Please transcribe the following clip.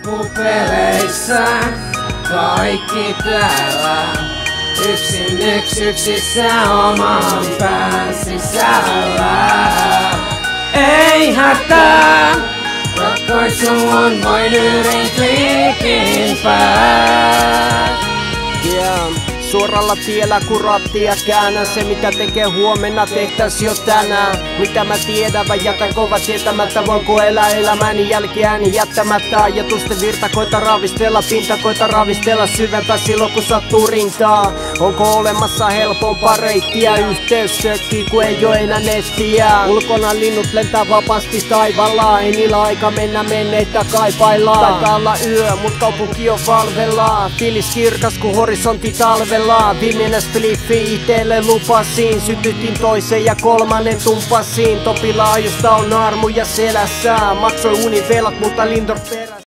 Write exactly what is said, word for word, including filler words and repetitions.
Loppupeleissä kaikki täällä yksin yks yksissä oman pään sisällä. Ei hätää, ratkaisu on vain yhden kliikin pää. Yeah. Suoralla tiellä kun rattia käännän, se mitä tekee huomenna tehtäis jo tänään. Mitä mä tiedän, mä jätän kova tietämättä, voinko elää elämäni jälkiääni jättämättä. Ajatusten virta koita ravistella, pinta koita ravistella syvempää silloin kun sattuu rintaa. Onko olemassa helpompaa reittiä, yhteys sökkii kun ei oo enää nettiä. Ulkona linnut lentää vapaasti taivaalla, ei niillä aika mennä menneitä kaipaillaan. Taitaa olla yö, mut kaupunki on valvella, fiilis kirkas kun horisontti talvella. Viimeinen spliffi itelle lupasin, sytytin toisen ja kolmannen tumpasin. Topilaajusta on armuja selässä, maksoi univelat mutta Lindorf